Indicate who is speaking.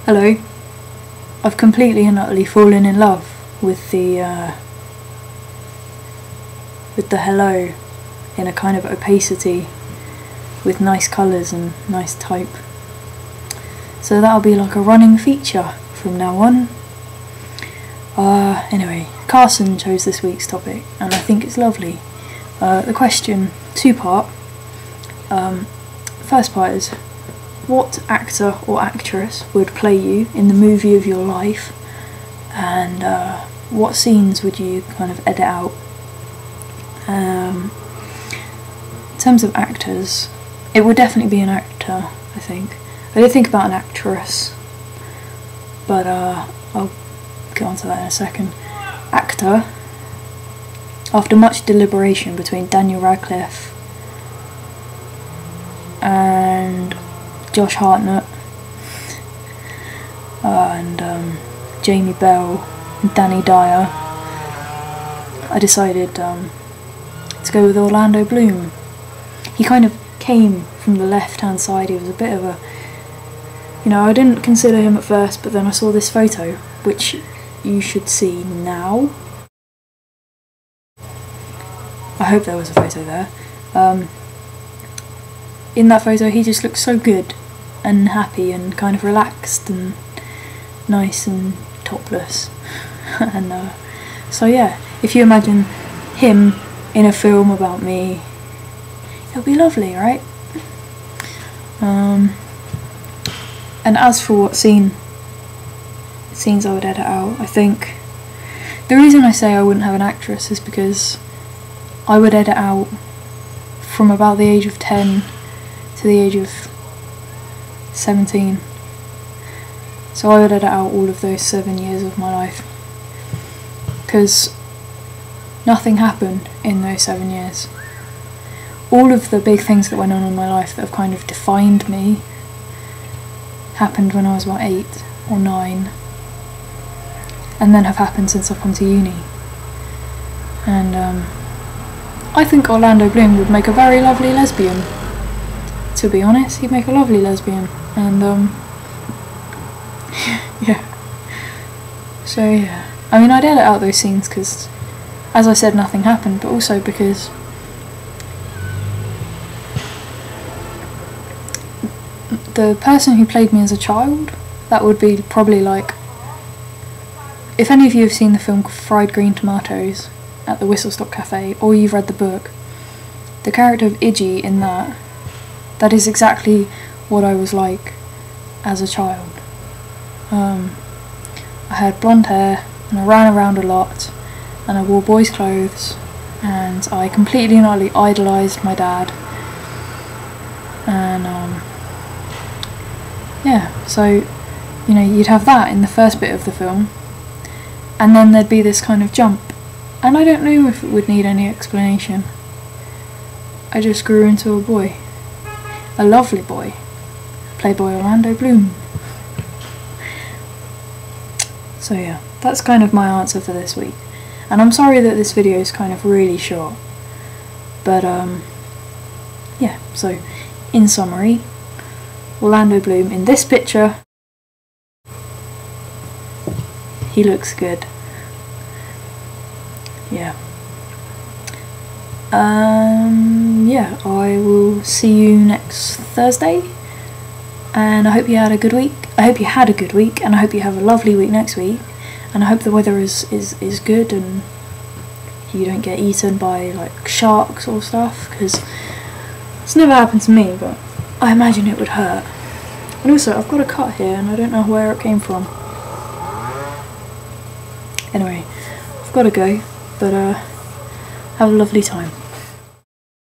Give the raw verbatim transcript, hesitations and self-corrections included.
Speaker 1: Hello. I've completely and utterly fallen in love with the uh, with the hello in a kind of opacity with nice colours and nice type. So that'll be like a running feature from now on. Uh, anyway, Carson chose this week's topic and I think it's lovely. Uh, the question, two part. Um, first part is, what actor or actress would play you in the movie of your life, and uh, what scenes would you kind of edit out? Um, in terms of actors, it would definitely be an actor, I think. I did think about an actress, but uh, I'll get onto that in a second. Actor, after much deliberation between Daniel Radcliffe and Josh Hartnett uh, and um, Jamie Bell and Danny Dyer, I decided um, to go with Orlando Bloom. He kind of came from the left hand side. He was a bit of a, you know, I didn't consider him at first, but then I saw this photo, which you should see now. I hope there was a photo there. Um, in that photo he just looks so good and happy and kind of relaxed and nice and topless. and uh, so yeah, if you imagine him in a film about me, it'll be lovely, right? Um, and as for what scene scenes I would edit out, I think the reason I say I wouldn't have an actress is because I would edit out from about the age of ten to the age of seventeen. So I would edit out all of those seven years of my life, because nothing happened in those seven years. All of the big things that went on in my life that have kind of defined me happened when I was about eight or nine, and then have happened since I've come to uni. And um, I think Orlando Bloom would make a very lovely lesbian. To be honest, he'd make a lovely lesbian, and um, yeah. So yeah, I mean, I'd edit out those scenes because, as I said, nothing happened, but also because the person who played me as a child, that would be probably like, if any of you have seen the film Fried Green Tomatoes at the Whistle Stop Cafe, or you've read the book, the character of Iggy in that, that is exactly what I was like as a child. Um, I had blonde hair, and I ran around a lot, and I wore boys' clothes, and I completely and utterly idolised my dad. And um, yeah, so, you know, you'd have that in the first bit of the film, and then there'd be this kind of jump, and I don't know if it would need any explanation. I just grew into a boy. A lovely boy, played by Orlando Bloom. So yeah, that's kind of my answer for this week. And I'm sorry that this video is kind of really short. But um, yeah, so in summary, Orlando Bloom in this picture, he looks good. Yeah. Um, yeah, I will see you next Thursday, and I hope you had a good week. I hope you had a good week, and I hope you have a lovely week next week, and I hope the weather is, is, is good and you don't get eaten by like sharks or stuff, because it's never happened to me, but I imagine it would hurt. And also, I've got a cut here and I don't know where it came from. Anyway, I've got to go, but uh, have a lovely time.